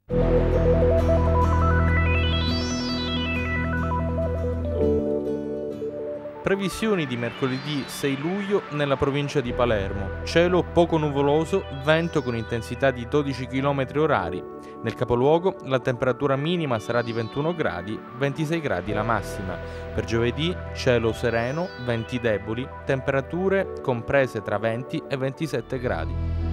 Previsioni di mercoledì 6 luglio nella provincia di Palermo. Cielo poco nuvoloso, vento con intensità di 12 km/h. Nel capoluogo la temperatura minima sarà di 21 gradi, 26 gradi la massima. Per giovedì cielo sereno, venti deboli, temperature comprese tra 20 e 27 gradi.